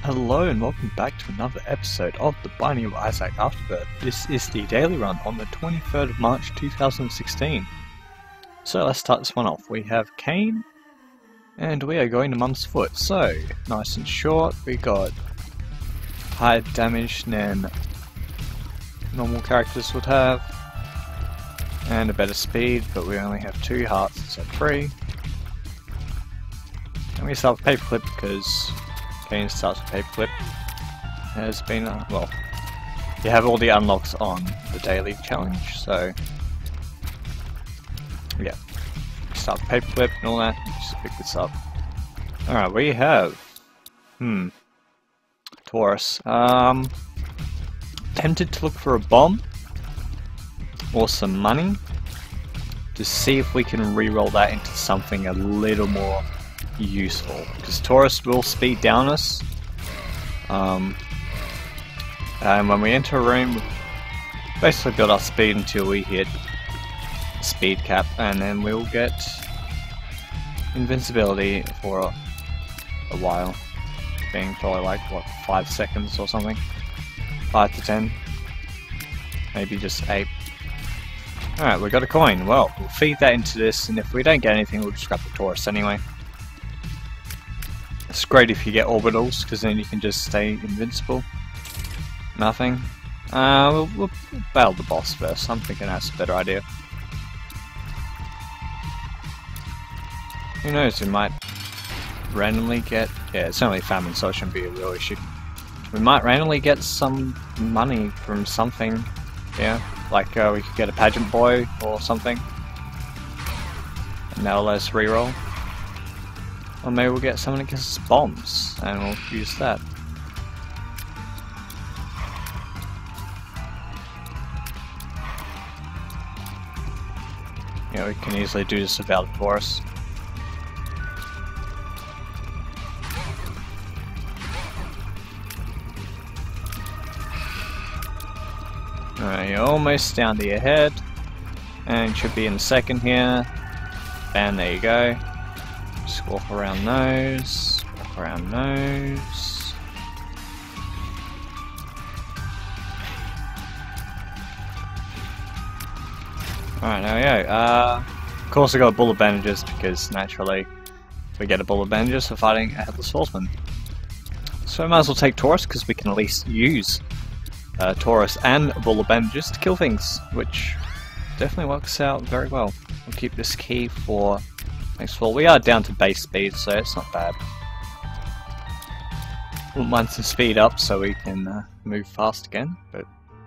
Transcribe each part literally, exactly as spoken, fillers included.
Hello and welcome back to another episode of the Binding of Isaac Afterbirth. This is the daily run on the twenty-third of March two thousand sixteen. So let's start this one off. We have Cain, and we are going to Mum's Foot. So, nice and short, we got higher damage than normal characters would have, and a better speed, but we only have two hearts instead of three. And we start with Paperclip because Cain starts with Paperclip. Has been, uh, well, you have all the unlocks on the daily challenge, so yeah. Start with Paperclip and all that, just pick this up. Alright, we have, hmm, Taurus. Um, tempted to look for a bomb or some money to see if we can reroll that into something a little more useful, because Taurus will speed down us, um, and when we enter a room, we basically build our speed until we hit speed cap, and then we'll get invincibility for a, a while, being probably like what, five seconds or something, five to ten, maybe just eight. Alright, we got a coin. Well, we'll feed that into this, and if we don't get anything, we'll just grab the Taurus anyway. It's great if you get orbitals, because then you can just stay invincible. Nothing. Uh, we'll, we'll battle the boss first. I'm thinking that's a better idea. Who knows, we might randomly get... Yeah, it's only famine, so it shouldn't be a real issue. We might randomly get some money from something. Yeah, like uh, we could get a pageant boy or something. And that'll let us reroll. Or maybe we'll get someone that gives us bombs, and we'll use that. Yeah, we can easily do this without it for us. Alright, you're almost down to your head, and should be in a second here. And there you go. Just walk around those, walk around those. Alright, there we go. Uh, of course I got bullet bandages because naturally we get a bullet bandages for fighting a Headless Horseman. So I might as well take Taurus because we can at least use uh, Taurus and bullet bandages to kill things, which definitely works out very well. We'll keep this key for next floor. We are down to base speed, so it's not bad. Wouldn't mind some speed up so we can uh, move fast again, but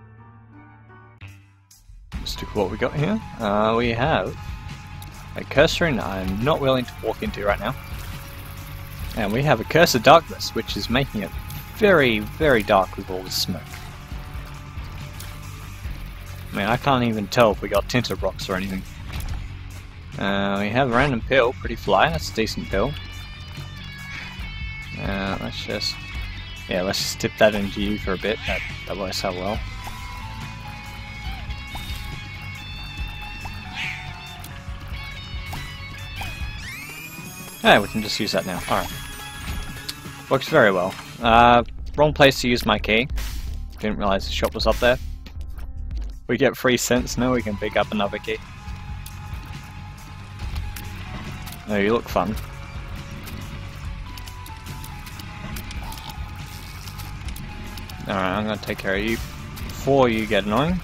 let's look at what we got here. Uh, we have a Curse Rune I'm not willing to walk into right now. And we have a Curse of Darkness, which is making it very, very dark with all this smoke. I mean, I can't even tell if we got tinted rocks or anything. Uh, we have a random pill, pretty fly, that's a decent pill. Uh, let's just, yeah, let's just dip that into you for a bit, that, that works out well. Yeah, we can just use that now, alright. Works very well. Uh, wrong place to use my key. Didn't realise the shop was up there. We get three cents now, we can pick up another key. Oh, you look fun. Alright, I'm gonna take care of you before you get annoying.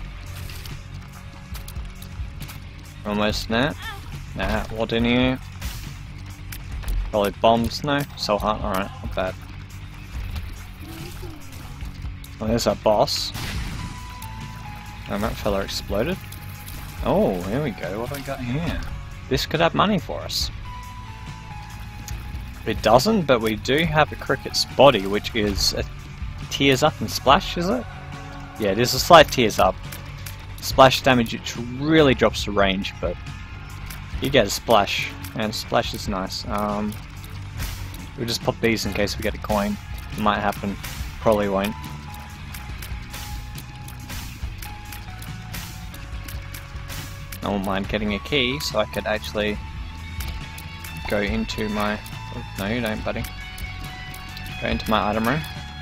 Almost there. Nah, what in here? Probably bombs, no? So hard, alright, not bad. Well, there's our boss. And that fella exploded. Oh, here we go, what do we got here? This could have money for us. It doesn't, but we do have a Cricket's body, which is a Tears Up and Splash, is it? Yeah, it is a slight Tears Up. Splash damage, which really drops the range, but you get a Splash, and Splash is nice. Um, we'll just pop these in case we get a coin. It might happen, probably won't. I won't mind getting a key, so I could actually go into my... Oh, no, you don't, buddy. Go into my item room.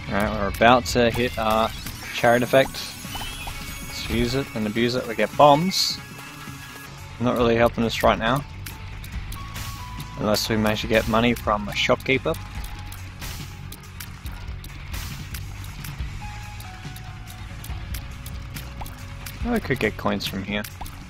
Alright, we're about to hit our chariot effect. Let's use it and abuse it. We get bombs. Not really helping us right now. Unless we manage to get money from a shopkeeper. Oh, I could get coins from here.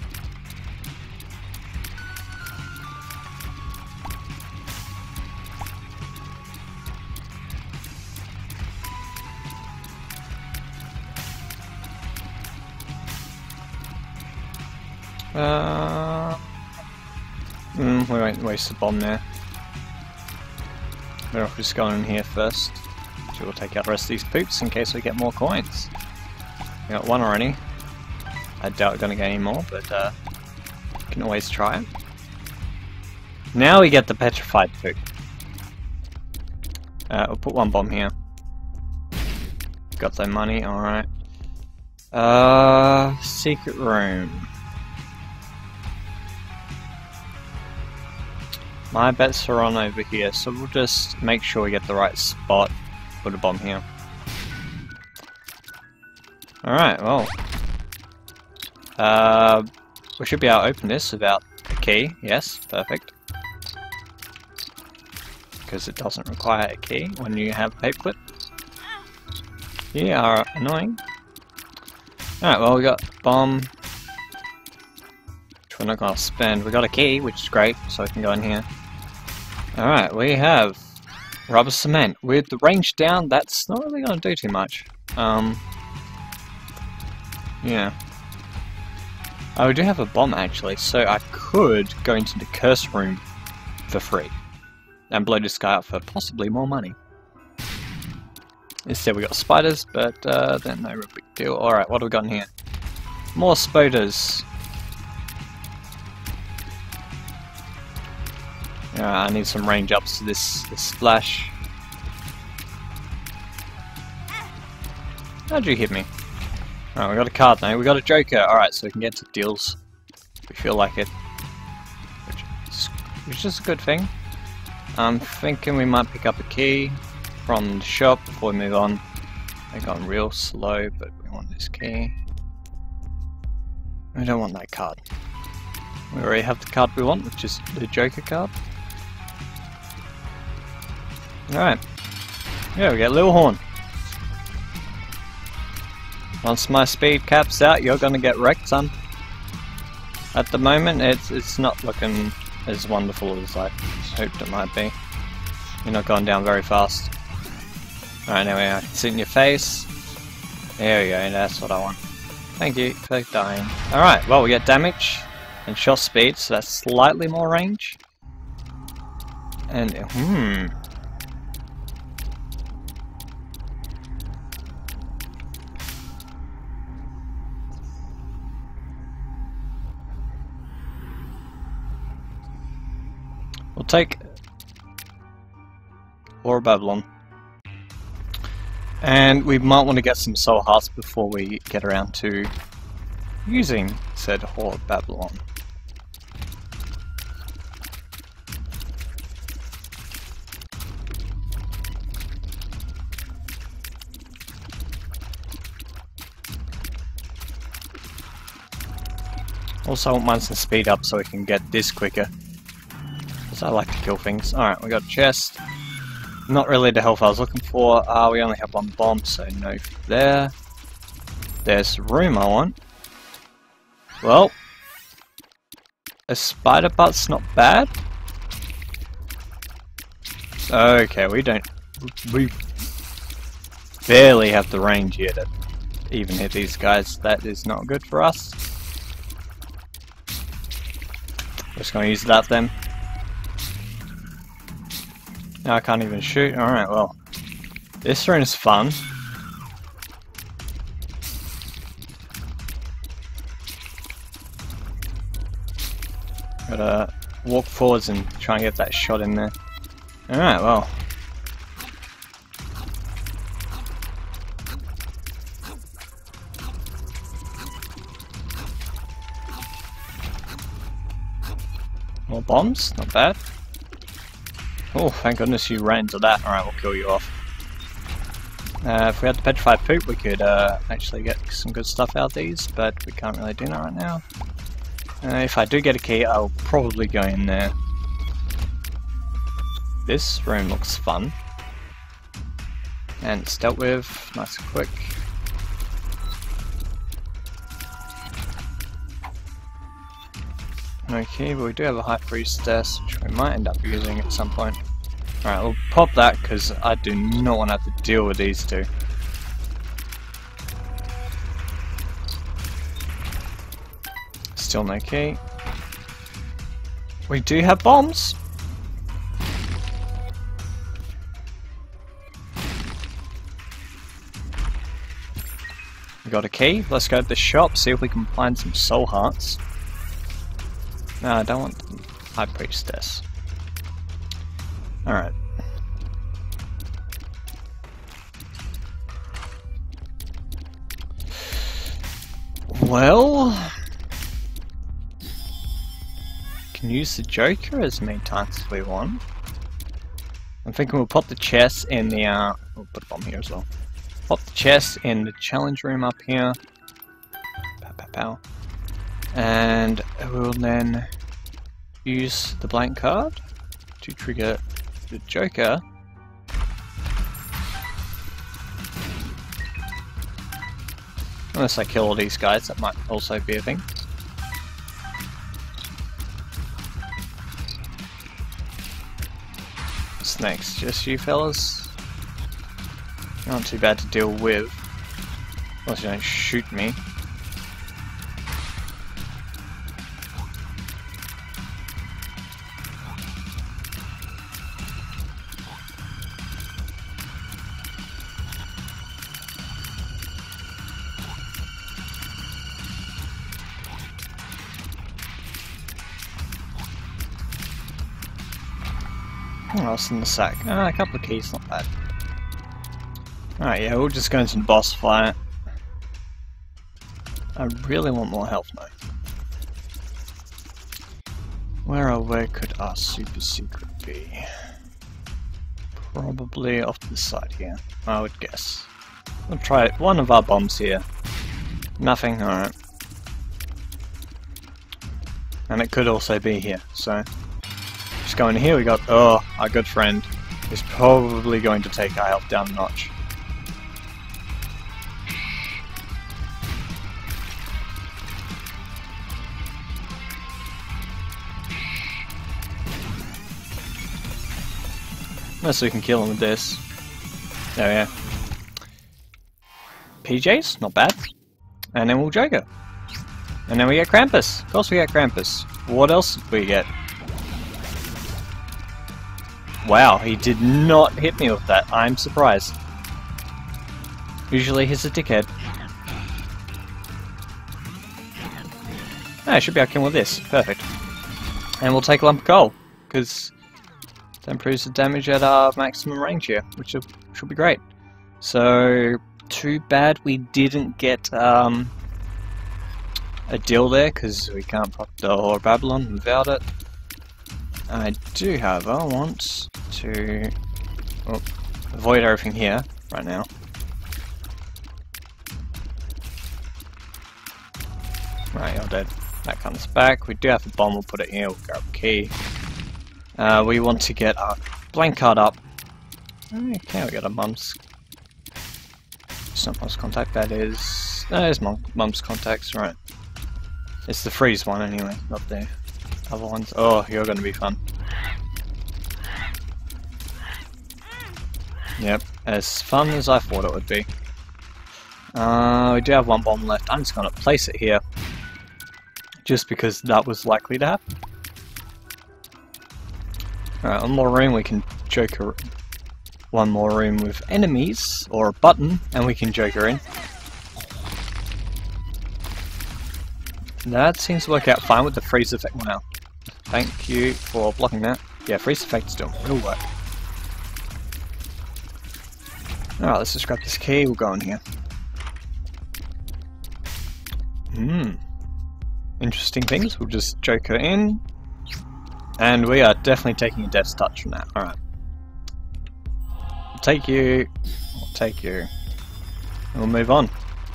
Uh, mm, we won't waste the bomb there. Better off just going in here first. So we'll take out the rest of these poops in case we get more coins. We got one already. I doubt we're gonna get any more, but uh, can always try it. Now we get the petrified poop. Uh, we'll put one bomb here. Got the money, alright. Uh, secret room. My bets are on over here, so we'll just make sure we get the right spot. Put a bomb here. Alright, well. Uh, we should be able to open this without a key. Yes, perfect. Because it doesn't require a key when you have a paperclip. You are annoying. Alright, well we got bomb. Which we're not going to spend. We got a key, which is great, so we can go in here. Alright, we have rubber cement. With the range down, that's not really going to do too much. Um, yeah. Oh, we do have a bomb actually, so I could go into the curse room for free. And blow this guy up for possibly more money. Instead we got spiders, but uh, they're no real big deal. Alright, what have we got in here? More spiders. Uh, I need some range ups to this, this splash. How'd you hit me? Alright, we got a card now. We got a joker. Alright, so we can get to deals. If we feel like it. Which is, which is a good thing. I'm thinking we might pick up a key from the shop before we move on. They're going real slow, but we want this key. We don't want that card. We already have the card we want, which is the joker card. Alright. Yeah, we get a little horn. Once my speed caps out, you're gonna get wrecked, son. At the moment, it's it's not looking as wonderful as I hoped it might be. You're not going down very fast. Alright, there we are. Sit in your face. There we go, that's what I want. Thank you for dying. Alright, well we get damage and shot speed, so that's slightly more range. And, hmm... We'll take Or Babylon. And we might want to get some soul hearts before we get around to using said Whore of Babylon. Also I want mine to speed up so we can get this quicker. Because I like to kill things. Alright, we got a chest. Not really the health I was looking for. Uh, we only have one bomb, so no there. There's the room I want. Well, a spider butt's not bad. Okay, we don't... We barely have the range here to even hit these guys. That is not good for us. Just gonna use that then. Now I can't even shoot. Alright, well. This room is fun. Gotta walk forwards and try and get that shot in there. Alright, well. More bombs? Not bad. Oh, thank goodness you ran into that. Alright, we'll kill you off. Uh, if we had the petrified poop, we could uh, actually get some good stuff out of these, but we can't really do that right now. Uh, if I do get a key, I'll probably go in there. This room looks fun. And it's dealt with, nice and quick. Okay, but we do have a high priestess, which we might end up using at some point. Alright, we'll pop that because I do not want to have to deal with these two. Still no key. We do have bombs! We got a key. Let's go to the shop, see if we can find some soul hearts. No, I don't want the high priestess. Alright. Well, can use the Joker as many times as we want. I'm thinking we'll pop the chest in the uh we'll put a bomb here as well. Pop the chest in the challenge room up here. Pow pow pow. And we'll then use the blank card to trigger the Joker. Unless I kill all these guys, that might also be a thing. What's next? Just you fellas? Not too bad to deal with. Unless you don't shoot me. What else in the sack? Ah, a couple of keys, not bad. Alright, yeah, we'll just go into the boss fight. I really want more health now. Where or where could our super secret be? Probably off to the side here, I would guess. We'll try one of our bombs here. Nothing, alright. And it could also be here, so... Just going here, we got, oh, our good friend is probably going to take our health down a notch. Unless we can kill him with this. There we are. P Js, not bad. And then we'll Joker. And then we get Krampus. Of course we get Krampus. What else did we get? Wow, he did not hit me with that. I'm surprised. Usually he's a dickhead. Ah, I should be able to kill him with this. Perfect. And we'll take a lump of coal, because that improves the damage at our maximum range here, which should, should be great. So, too bad we didn't get um, a deal there, because we can't pop the Whore of Babylon without it. I do, however, want to oh, avoid everything here right now. Right, you're dead. That comes back. We do have a bomb, we'll put it here, we'll grab a key. Uh, we want to get our blank card up. Okay, we got a mum's. It's not mum's contact, that is. That is mum, mum's contacts, right. It's the freeze one anyway, not the other ones. Oh, you're gonna be fun. Yep, as fun as I thought it would be. Uh, we do have one bomb left. I'm just gonna place it here. Just because that was likely to happen. Alright, one more room, we can Joker. One more room with enemies, or a button, and we can Joker in. That seems to work out fine with the freeze effect. Wow. Thank you for blocking that. Yeah, freeze effect is doing real work. Alright, let's just grab this key, we'll go in here. Hmm. Interesting things, we'll just Joker in. And we are definitely taking a death's touch from that. Alright. Take you... take you. And we'll move on.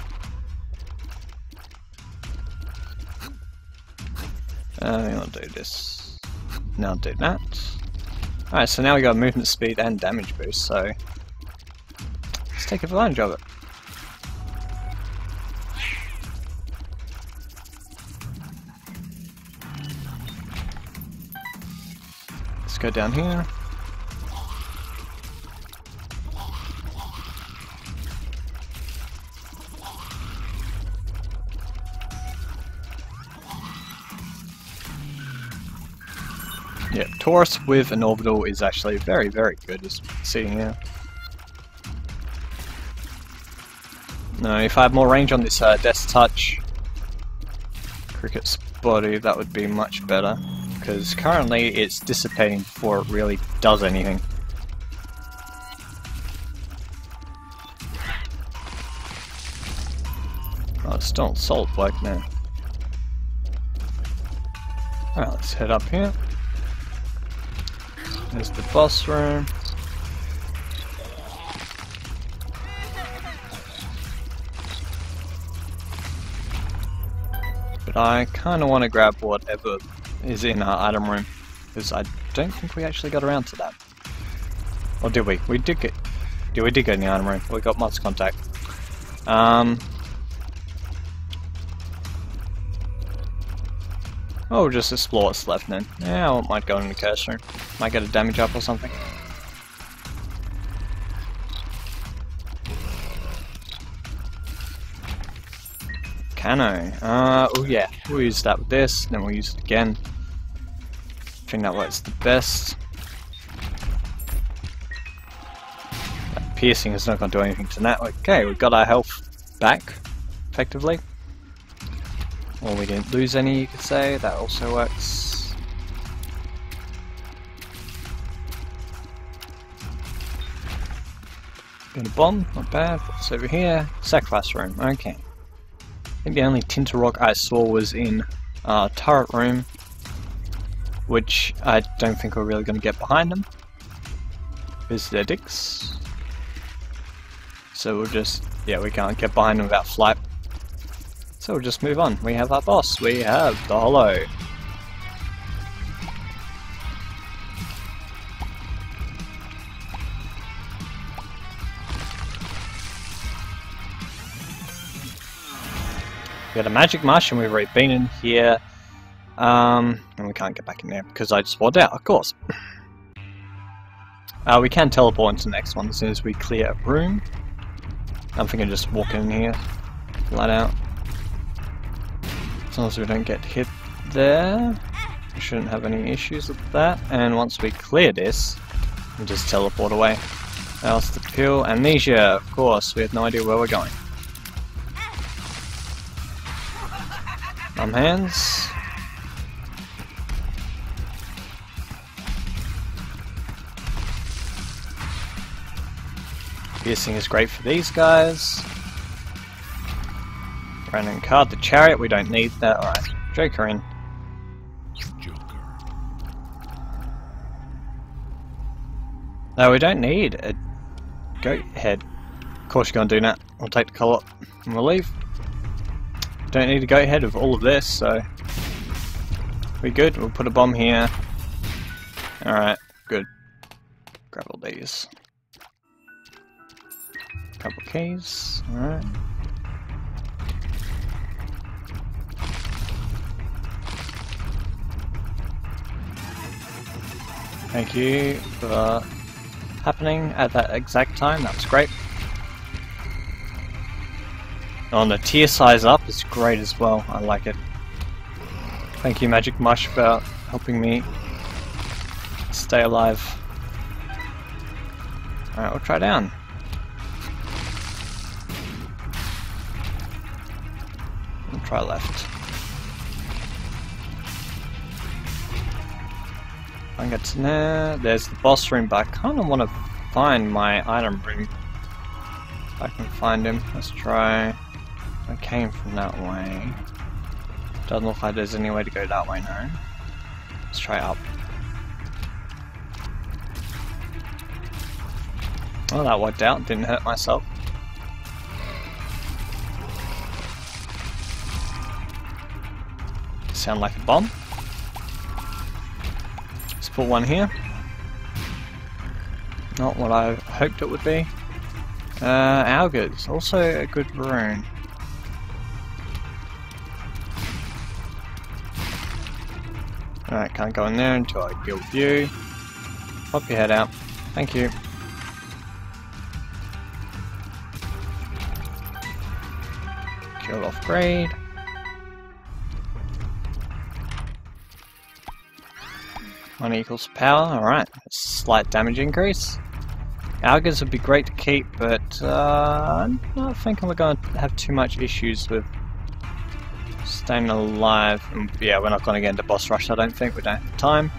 Uh, we'll do this. Now do that. Alright, so now we got movement speed and damage boost, so let's take advantage of it. Let's go down here. Yeah, Taurus with an orbital is actually very, very good, as you can see here. No, if I had more range on this uh, Death Touch Cricket's body, that would be much better. Because currently it's dissipating before it really does anything. Oh, it's still solid work now. Alright, let's head up here. There's the boss room. But I kind of want to grab whatever is in our item room, because I don't think we actually got around to that. Or did we? We did get... Yeah, we did go in the item room. We got Mods Contact. Um... Oh, we'll just explore what's left then. Yeah, I might go in the curse room. Might get a damage up or something. Cano. Uh, oh yeah, we'll use that with this, then we'll use it again. I think that works the best. That piercing is not going to do anything to that. Okay, we've got our health back, effectively. Or we didn't lose any, you could say. That also works. Got a bomb, not bad. What's over here? Sacrifice room, okay. I think the only Tinter Rock I saw was in uh, turret room, which I don't think we're really going to get behind them. Is their dicks. So we'll just, yeah, we can't get behind them without flight. So we'll just move on. We have our boss. We have the Hollow. We got a magic mush, and we've already been in here. Um, and we can't get back in there because I just walked out, of course. uh, we can teleport into the next one as soon as we clear a room. I'm thinking just walk in here, flat out. As long as we don't get hit there, we shouldn't have any issues with that. And once we clear this, we just teleport away. Else the pill, amnesia, of course, we have no idea where we're going. Thumb hands. Piercing is great for these guys. Random card, the chariot, we don't need that. Alright, Joker in. Joker. No, we don't need a goat head. Of course you're going to do that. We'll take the colour and we'll leave. Don't need a goat head of all of this, so we good. We'll put a bomb here. Alright, good. Grab all these. Couple keys. Alright. Thank you for happening at that exact time. That was great. Oh, and the tier size up is great as well. I like it. Thank you, Magic Mush, for helping me stay alive. Alright, we'll try down. We'll try left. I can get to there. There's the boss room, but I kind of want to find my item room. If I can find him. Let's try. I came from that way. Doesn't look like there's any way to go that way now. Let's try up. Well, that worked out, didn't hurt myself. Sound like a bomb. Let's put one here. Not what I hoped it would be. Uh, Augurs, also a good rune. Alright, can't go in there until I guild you. Pop your head out. Thank you. Kill off grade. One equals power, alright. Slight damage increase. Augurs would be great to keep, but uh, I don't think we're going to have too much issues with staying alive. And yeah, we're not going to get into boss rush, I don't think. We don't have time.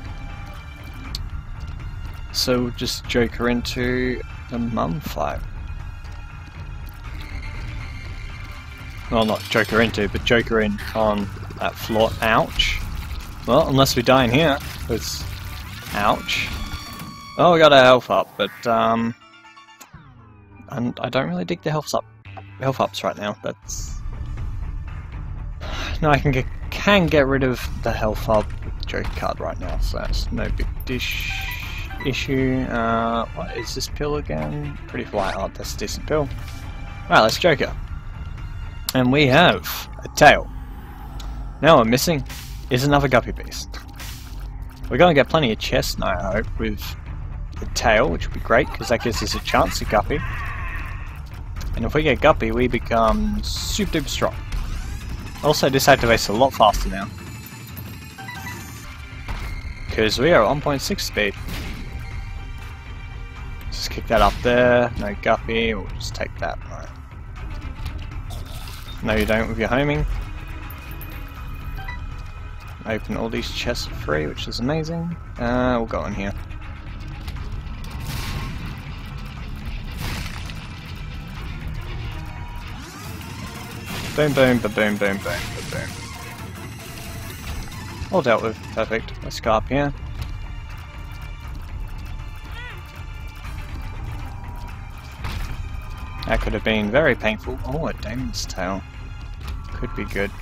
So we'll just joker into the mum fight. Well, not joker into, but joker in on that floor. Ouch. Well, unless we die in here, because ouch. Oh, we got our health up, but um, and I don't really dig the health up, health ups right now. That's no, I can get can get rid of the health up with the joker card right now, so that's no big dish issue. Uh, what is this pill again? Pretty fly. Oh, that's a decent pill. Right, let's joker, and we have a tail. Now we're missing is another guppy beast. We're going to get plenty of chests now, I hope, with the tail, which would be great, because that gives us a chance to guppy. And if we get guppy, we become super duper strong. Also, this activates a lot faster now, because we are at one point six speed. Just kick that up there, no guppy, we'll just take that. Right. No you don't with your homing. Open all these chests for free, which is amazing. Uh, we'll go in here. Boom, boom, ba boom, boom, boom, ba boom. All dealt with. Perfect. Let's go up here. That could have been very painful. Oh, a demon's tail. Could be good.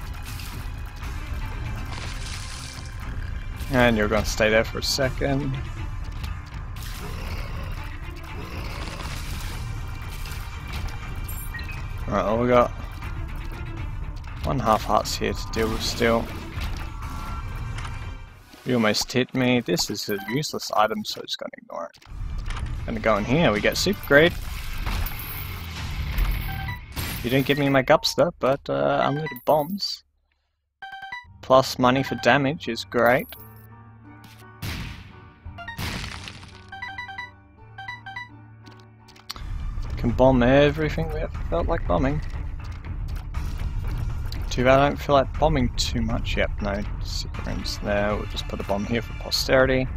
And you're going to stay there for a second. Right, well, we got one half hearts here to deal with still. You almost hit me. This is a useless item, so I'm just going to ignore it. Gonna go in here. We get super grade. You didn't give me my gupster, but uh, unlimited bombs plus money for damage is great. Can bomb everything we ever felt like bombing. Too bad I don't feel like bombing too much. Yep, no secrets there. We'll just put a bomb here for posterity.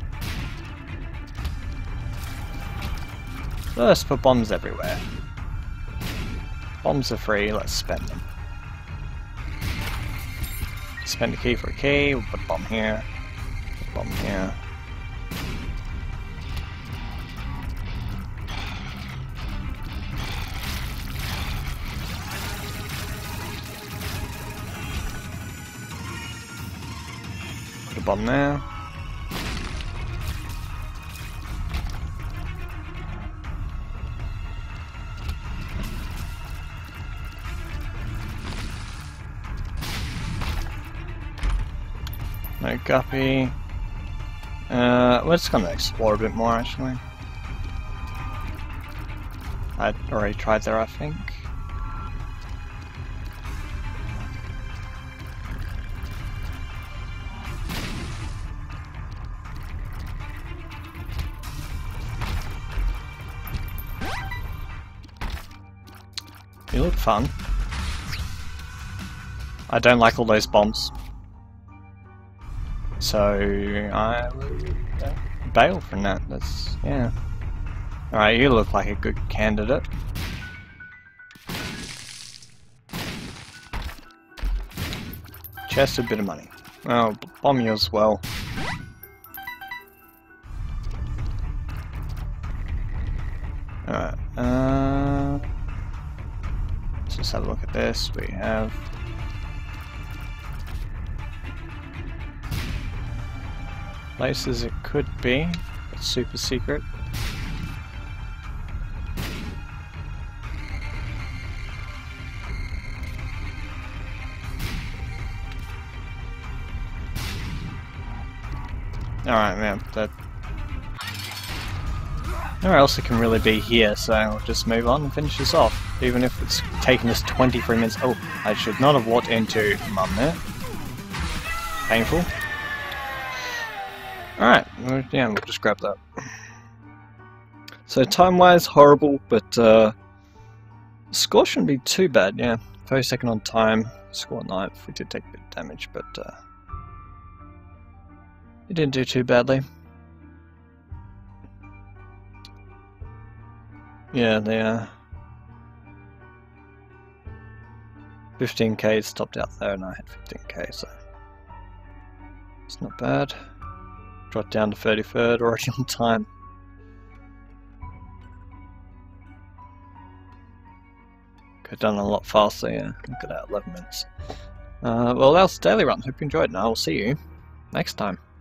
So let's put bombs everywhere. Bombs are free, let's spend them. Spend a key for a key, we'll put a bomb here, put a bomb here. Put a bomb there. No guppy. Uh, we're just gonna explore a bit more actually. I'd already tried there, I think. You look fun. I don't like all those bombs. So I will uh, bail from that. That's yeah. Alright, you look like a good candidate. Chest a bit of money. Well, bomb you as well. Alright, this, we have places it could be, but super secret. Alright, man, that... nowhere else it can really be here, so we'll just move on and finish this off. Even if it's taken us twenty-three minutes. Oh, I should not have walked into Mum there. Painful. Alright, yeah, we'll just grab that. So time-wise, horrible, but uh, score shouldn't be too bad, yeah. thirty-second on time, score ninth. We did take a bit of damage, but uh, it didn't do too badly. Yeah, they uh, fifteen K stopped out there, and I had fifteen K, so it's not bad. Dropped down to thirty-third, already on time. Could have done a lot faster, yeah. Look at that, eleven minutes. Uh, well, that was the daily run. Hope you enjoyed, and I will see you next time.